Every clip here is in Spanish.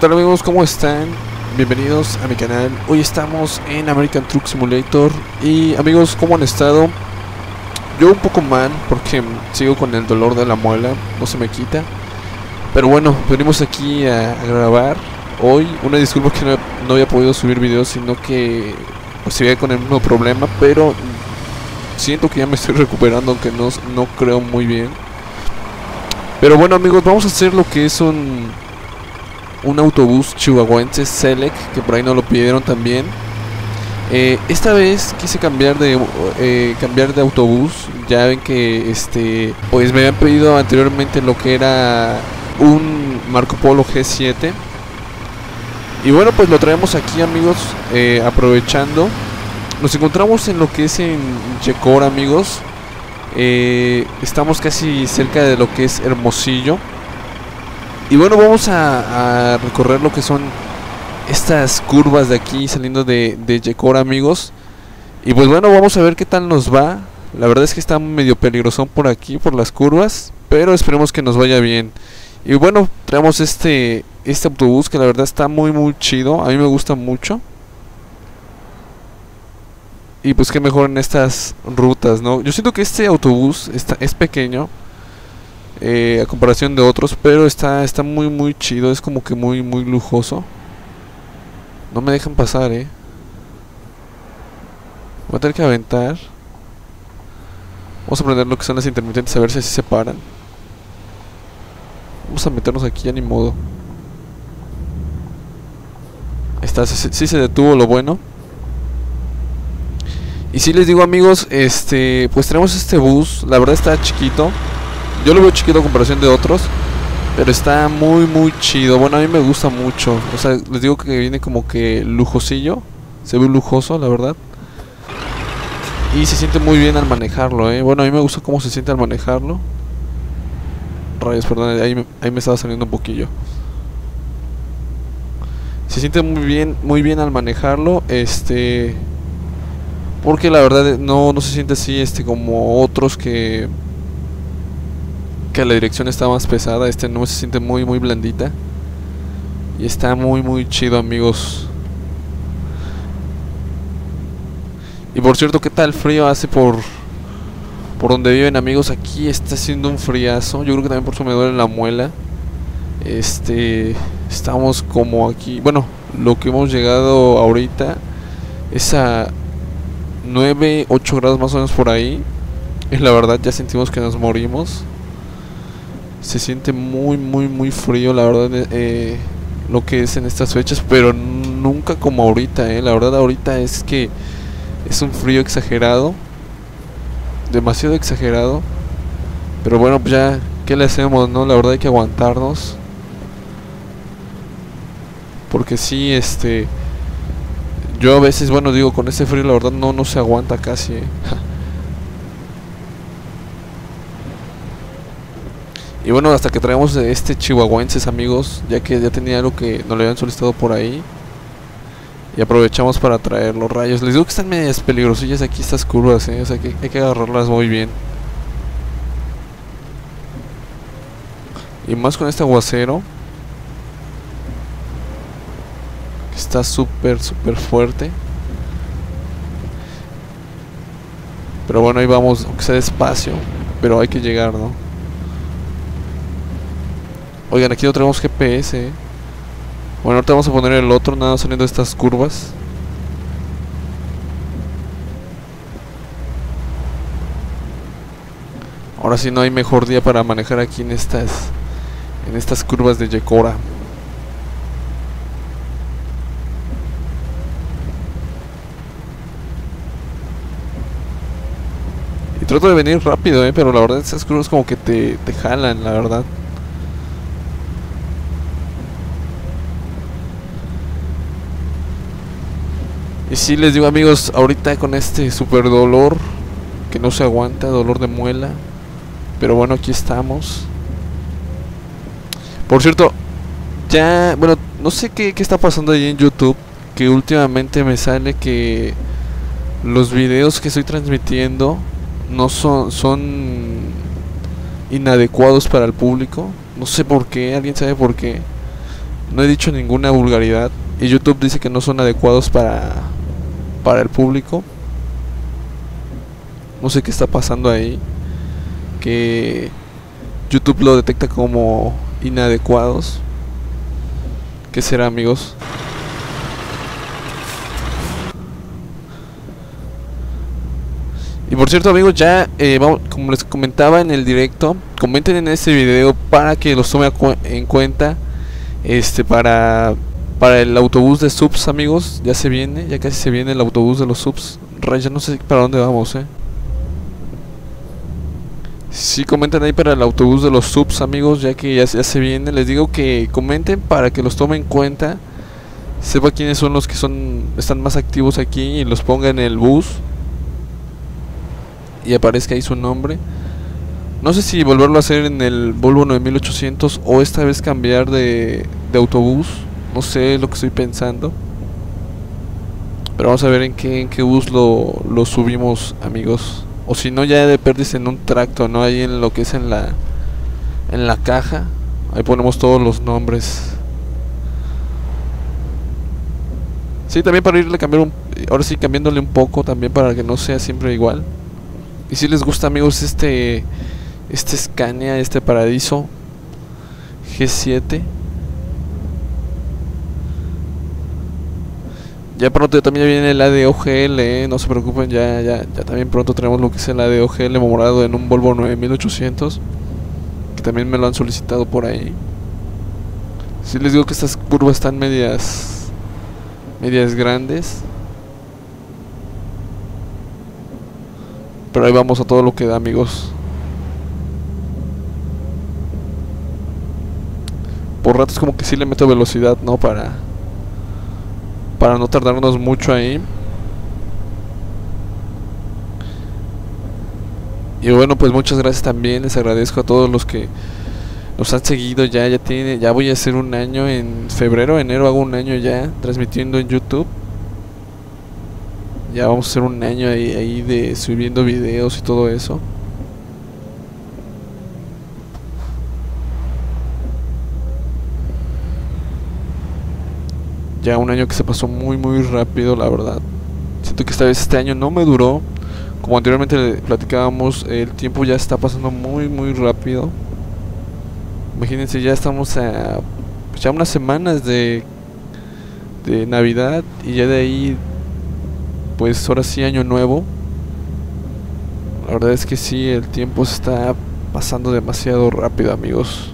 tal amigos? ¿Cómo están? Bienvenidos a mi canal. Hoy estamos en American Truck Simulator. Y amigos, ¿cómo han estado? Yo un poco mal porque sigo con el dolor de la muela, no se me quita. Pero bueno, venimos aquí a grabar hoy. Una disculpa que no había podido subir videos, sino que pues seguía con el mismo problema. Pero siento que ya me estoy recuperando, aunque no creo muy bien. Pero bueno amigos, vamos a hacer lo que es un autobús chihuahuense Select, que por ahí nos lo pidieron también. Esta vez quise cambiar de autobús. Ya ven que pues me habían pedido anteriormente lo que era un Marco Polo G7. Y bueno, pues lo traemos aquí amigos, aprovechando. Nos encontramos en lo que es en Yecora amigos. Estamos casi cerca de lo que es Hermosillo. Y bueno, vamos a recorrer lo que son estas curvas de aquí saliendo de Yecora amigos. Y pues bueno, vamos a ver qué tal nos va. La verdad es que está medio peligroso por aquí, por las curvas, pero esperemos que nos vaya bien. Y bueno, traemos este autobús que la verdad está muy chido. A mí me gusta mucho. Y pues qué mejor en estas rutas, ¿no? Yo siento que este autobús es pequeño a comparación de otros, pero está muy chido. Es como que muy lujoso. No me dejan pasar, voy a tener que aventar. Vamos a prender lo que son las intermitentes, a ver si así se paran. Vamos a meternos aquí, ya ni modo. Ahí está, sí se detuvo, lo bueno. Y si les digo amigos, pues tenemos este bus. La verdad está chiquito. Yo lo veo chiquito a comparación de otros, pero está muy chido. Bueno, a mí me gusta mucho. O sea, les digo que viene como que lujosillo. Se ve lujoso, la verdad. Y se siente muy bien al manejarlo, Bueno, a mí me gusta cómo se siente al manejarlo. Rayos, perdón, ahí me estaba saliendo un poquillo. Se siente muy bien al manejarlo. Porque la verdad no se siente así como otros que la dirección está más pesada. No se siente muy blandita. Y está muy chido amigos. Y por cierto, ¿qué tal frío hace por donde viven amigos? Aquí está haciendo un friazo. Yo creo que también por eso me duele la muela. Estamos como aquí. Bueno, lo que hemos llegado ahorita es a 9, 8 grados más o menos por ahí. Y la verdad ya sentimos que nos morimos. Se siente muy frío, la verdad, lo que es en estas fechas. Pero nunca como ahorita, La verdad ahorita es que es un frío exagerado. Demasiado exagerado. Pero bueno, pues ya, ¿qué le hacemos, no? La verdad hay que aguantarnos. Porque sí, yo a veces, bueno, digo, con este frío la verdad no se aguanta casi, Y bueno, hasta que traemos chihuahuenses amigos, ya que ya tenía algo que nos lo habían solicitado por ahí. Y aprovechamos para traer los rayos. Les digo que están medias peligrosillas aquí estas curvas, O sea que hay que agarrarlas muy bien. Y más con este aguacero, que está súper fuerte. Pero bueno, ahí vamos, aunque sea despacio, pero hay que llegar, ¿no? Oigan, aquí no tenemos GPS, Bueno, ahorita vamos a poner el otro, nada saliendo de estas curvas. Ahora sí no hay mejor día para manejar aquí en estas curvas de Yecora. Y trato de venir rápido, pero la verdad esas curvas como que te jalan, la verdad. Y sí, les digo amigos, ahorita con este super dolor que no se aguanta, dolor de muela. Pero bueno, aquí estamos. Por cierto, ya, bueno, no sé qué está pasando ahí en YouTube, que últimamente me sale que los videos que estoy transmitiendo no son inadecuados para el público. No sé por qué, alguien sabe por qué. No he dicho ninguna vulgaridad y YouTube dice que no son adecuados para el público. No sé qué está pasando ahí, que YouTube lo detecta como inadecuados. ¿Qué será, amigos? Y por cierto, amigos, ya como les comentaba en el directo, comenten en este video para que los tome en cuenta para el autobús de subs, amigos. Ya se viene, ya casi se viene el autobús de los subs. Ya no sé para dónde vamos, Sí, comenten ahí para el autobús de los subs, amigos, ya que ya se viene. Les digo que comenten para que los tome en cuenta, sepa quiénes son los que están más activos aquí y los ponga en el bus y aparezca ahí su nombre. No sé si volverlo a hacer en el Volvo 9800 o esta vez cambiar de autobús. No sé lo que estoy pensando, pero vamos a ver en qué bus lo subimos, amigos. O si no, ya de perdiz en un tracto, ¿no? Ahí en lo que es en la caja. Ahí ponemos todos los nombres. Sí, también para irle ahora sí cambiándole un poco también para que no sea siempre igual. Y si les gusta, amigos, este Scania, este Paradiso G7. Ya pronto también viene el ADO-GL, no se preocupen, ya también pronto tenemos lo que es el ADO-GL morado en un Volvo 9800, que también me lo han solicitado por ahí. Si les digo que estas curvas están medias grandes, pero ahí vamos a todo lo que da, amigos. Por ratos como que sí le meto velocidad, ¿no? Para no tardarnos mucho ahí. Y bueno, pues muchas gracias también. Les agradezco a todos los que nos han seguido. Ya voy a hacer un año en enero hago un año ya transmitiendo en YouTube. Ya vamos a hacer un año ahí de subiendo videos y todo eso. Ya un año que se pasó muy rápido, la verdad. Siento que esta vez este año no me duró. Como anteriormente platicábamos, el tiempo ya está pasando muy rápido. Imagínense, ya estamos a ya unas semanas de Navidad. Y ya de ahí, pues ahora sí, año nuevo. La verdad es que sí, el tiempo se está pasando demasiado rápido, amigos.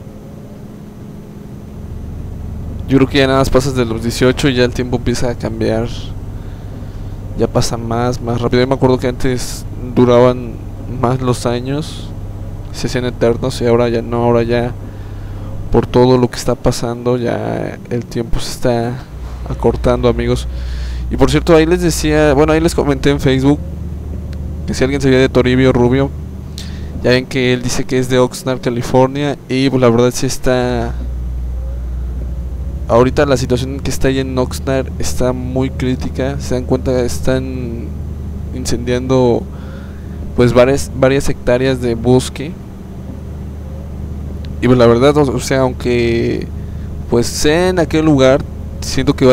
Yo creo que ya nada más pasas de los 18 y ya el tiempo empieza a cambiar. Ya pasa más rápido. Yo me acuerdo que antes duraban más los años, se hacían eternos, y ahora ya no, ahora ya por todo lo que está pasando ya el tiempo se está acortando, amigos. Y por cierto, ahí les decía, bueno, ahí les comenté en Facebook que si alguien sabía de Toribio Rubio, ya ven que él dice que es de Oxnard, California, y pues la verdad sí está... Ahorita la situación que está ahí en Oxnard está muy crítica. Se dan cuenta, están incendiando pues varias hectáreas de bosque. Y pues la verdad, o sea, aunque pues sea en aquel lugar, siento que va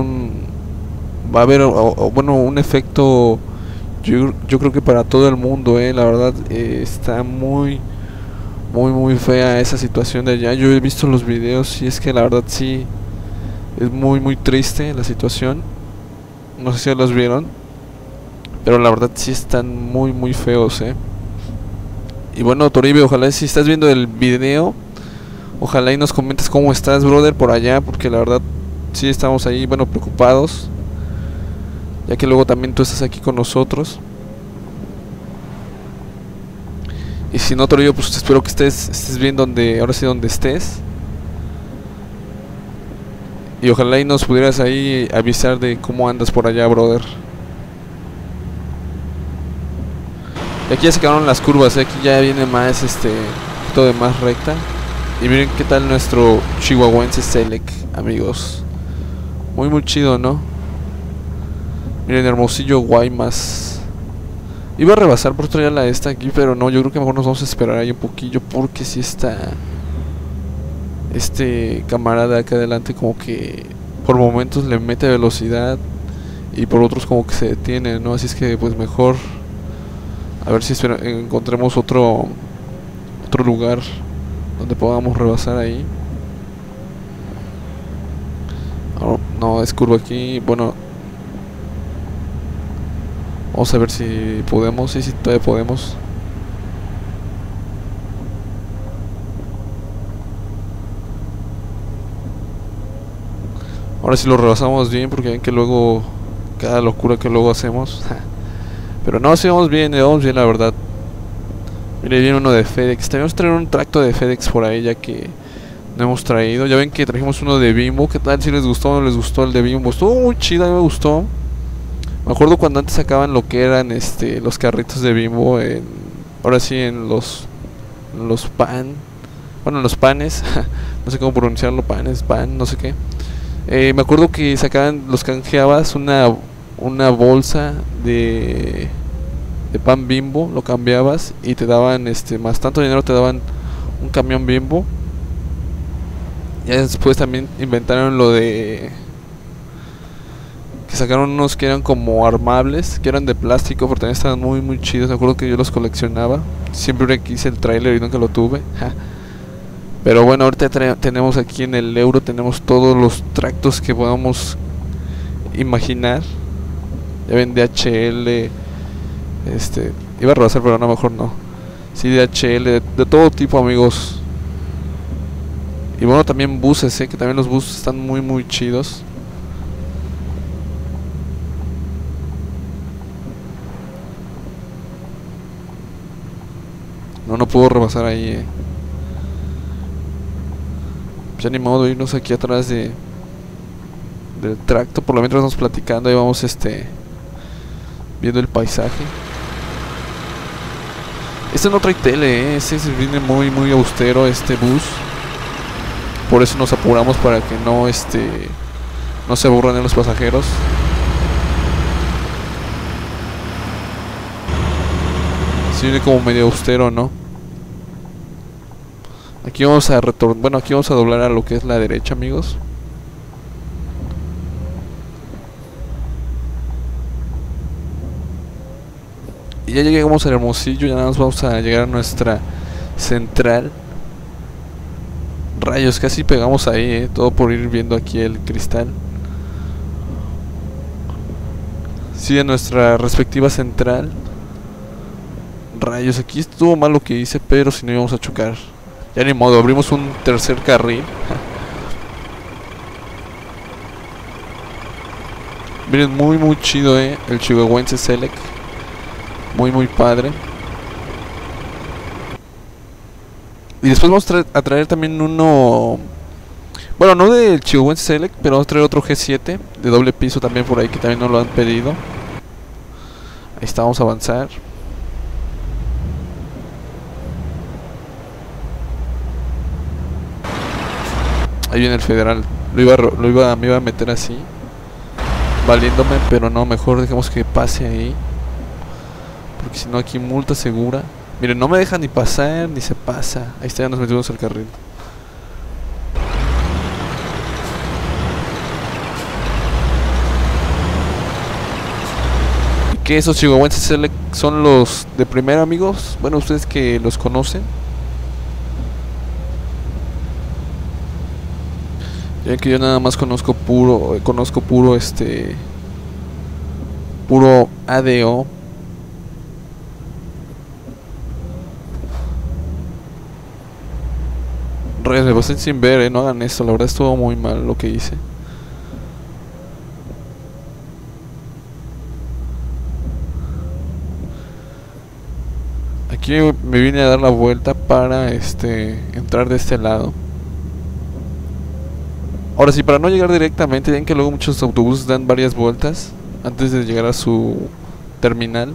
a haber bueno, un efecto, yo creo que para todo el mundo, la verdad, está muy fea esa situación de allá. Yo he visto los videos y es que la verdad sí es muy triste la situación. No sé si ya los vieron, pero la verdad sí están muy feos, Y bueno, Toribio, ojalá si estás viendo el video, ojalá y nos comentes cómo estás, brother, por allá, porque la verdad sí estamos ahí, bueno, preocupados, ya que luego también tú estás aquí con nosotros. Y si no, Toribio, pues espero que estés bien ahora sí donde estés. Y ojalá y nos pudieras ahí avisar de cómo andas por allá, brother. Y aquí ya se acabaron las curvas, aquí ya viene más todo de más recta. Y miren qué tal nuestro chihuahuense Selec, amigos. Muy chido, ¿no? Miren, Hermosillo, Guaymas. Iba a rebasar por traer la esta aquí, pero no, yo creo que mejor nos vamos a esperar ahí un poquillo, porque sí está este camarada acá adelante como que por momentos le mete velocidad y por otros como que se detiene, ¿no? Así es que pues mejor a ver si encontremos otro lugar donde podamos rebasar ahí. Oh, no, es curva aquí. Bueno, vamos a ver si podemos. Sí, sí, todavía podemos. Ahora sí lo rebasamos bien, porque ven que luego cada locura que luego hacemos. Pero no, sí vamos bien la verdad. Mire, viene uno de FedEx. Tenemos que traer un tracto de FedEx por ahí, ya que no hemos traído. Ya ven que trajimos uno de Bimbo. ¿Qué tal? Si les gustó o no les gustó el de Bimbo. Estuvo muy chido, a mí me gustó. Me acuerdo cuando antes sacaban lo que eran los carritos de Bimbo ahora sí en los pan. Bueno, en los panes. No sé cómo pronunciarlo, panes, pan, no sé qué. Me acuerdo que sacaban, los canjeabas una bolsa de pan Bimbo, lo cambiabas y te daban más tanto dinero, te daban un camión Bimbo. Ya después también inventaron lo de que sacaron unos que eran como armables, que eran de plástico, pero también estaban muy muy chidos. Me acuerdo que yo los coleccionaba. Siempre quise el trailer y nunca lo tuve. Pero bueno, ahorita tenemos aquí en el Euro, tenemos todos los tractos que podamos imaginar. Ya ven DHL, iba a rebasar pero no, mejor no. Sí, DHL, de todo tipo, amigos. Y bueno, también buses, que también los buses están muy muy chidos. No puedo rebasar ahí, Ya ni modo irnos aquí atrás del tracto. Por lo menos vamos platicando y vamos viendo el paisaje. Este no trae tele, Este viene muy muy austero, este bus. Por eso nos apuramos para que no se aburran los pasajeros. Sí, viene como medio austero, ¿no? Aquí vamos a retornar. Bueno, aquí vamos a doblar a lo que es la derecha, amigos. Y ya llegamos al Hermosillo. Ya nada más vamos a llegar a nuestra central. Rayos, casi pegamos ahí, todo por ir viendo aquí el cristal. Sí, a nuestra respectiva central. Rayos, aquí estuvo mal lo que hice, pero si no íbamos a chocar. Ya ni modo, abrimos un tercer carril. Miren, muy muy chido, el Chihuahuense Select. Muy muy padre. Y después vamos a traer también uno. Bueno, no del Chihuahuense Select, pero vamos a traer otro G7 de doble piso también por ahí, que también nos lo han pedido. Ahí está, vamos a avanzar. Ahí viene el federal. Me iba a meter así, valiéndome, pero no, mejor dejemos que pase ahí, porque si no aquí multa segura. Miren, no me deja ni pasar, ni se pasa. Ahí está, ya nos metimos al carril. ¿Y qué esos chihuahuenses son los de primera, amigos? Bueno, ustedes que los conocen. Ya que yo nada más conozco puro ADO. Reyes, me pasé sin ver, no hagan esto, la verdad estuvo muy mal lo que hice. Aquí me vine a dar la vuelta para entrar de este lado. Ahora sí, para no llegar directamente, ven que luego muchos autobuses dan varias vueltas antes de llegar a su terminal.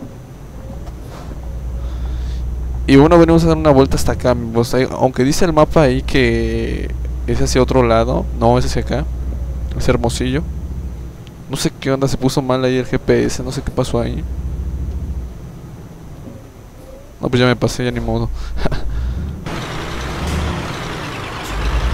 Y bueno, venimos a dar una vuelta hasta acá, aunque dice el mapa ahí que es hacia otro lado. No, es hacia acá, es Hermosillo. No sé qué onda, se puso mal ahí el GPS, no sé qué pasó ahí. No, pues ya me pasé, ya ni modo.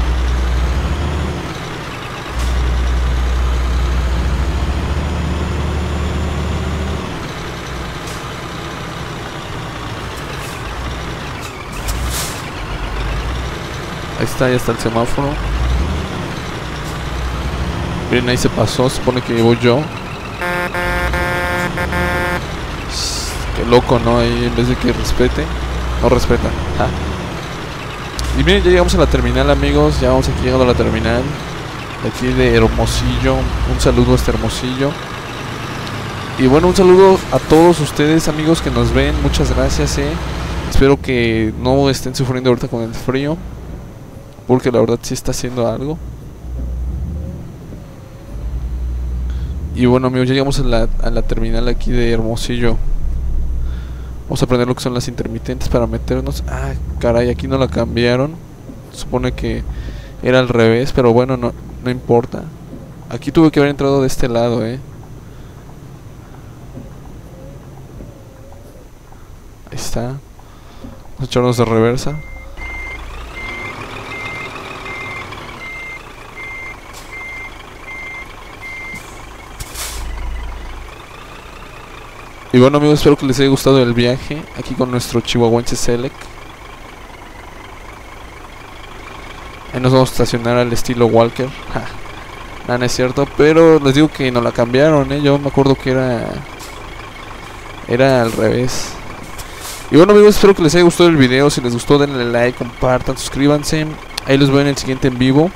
está, ya está el semáforo. Miren, ahí se pasó, se supone que voy yo. Qué loco, ¿no? Ahí en vez de que respete, no respeta. Ah. Y miren, ya llegamos a la terminal, amigos. Ya vamos aquí llegando a la terminal de aquí de Hermosillo. Un saludo a este Hermosillo. Y bueno, un saludo a todos ustedes, amigos, que nos ven. Muchas gracias, Espero que no estén sufriendo ahorita con el frío, porque la verdad sí está haciendo algo. Y bueno, amigos, ya llegamos a la terminal aquí de Hermosillo. Vamos a aprender lo que son las intermitentes para meternos. Ah, caray, aquí no la cambiaron. Supone que era al revés, pero bueno, no importa. Aquí tuve que haber entrado de este lado, Ahí está. Vamos a echarnos de reversa. Y bueno, amigos, espero que les haya gustado el viaje aquí con nuestro chihuahuense Select. Ahí nos vamos a estacionar al estilo Walker. No es cierto, pero les digo que no la cambiaron, Yo me acuerdo que era al revés. Y bueno, amigos, espero que les haya gustado el video. Si les gustó, denle like, compartan, suscríbanse. Ahí los veo en el siguiente en vivo.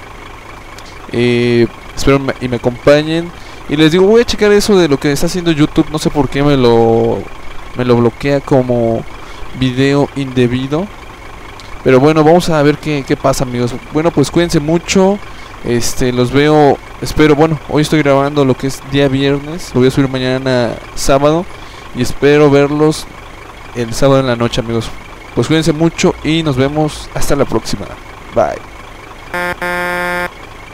Espero y me acompañen. Y les digo, voy a checar eso de lo que está haciendo YouTube. No sé por qué me lo bloquea como video indebido. Pero bueno, vamos a ver qué pasa, amigos. Bueno, pues cuídense mucho. Los veo, espero, bueno, hoy estoy grabando lo que es día viernes. Lo voy a subir mañana sábado. Y espero verlos el sábado en la noche, amigos. Pues cuídense mucho y nos vemos hasta la próxima. Bye.